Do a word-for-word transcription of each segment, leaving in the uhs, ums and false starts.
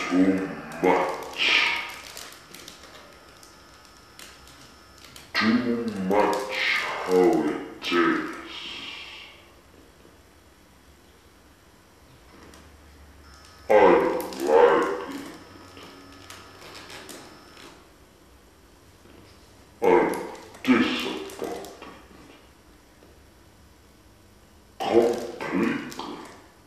too much. Too much how it is. I don't like it. I'm disappointed. Completely.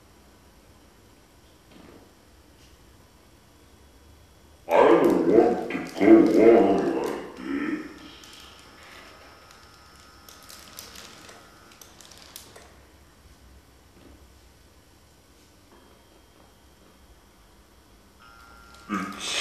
I don't want to go on like this. It's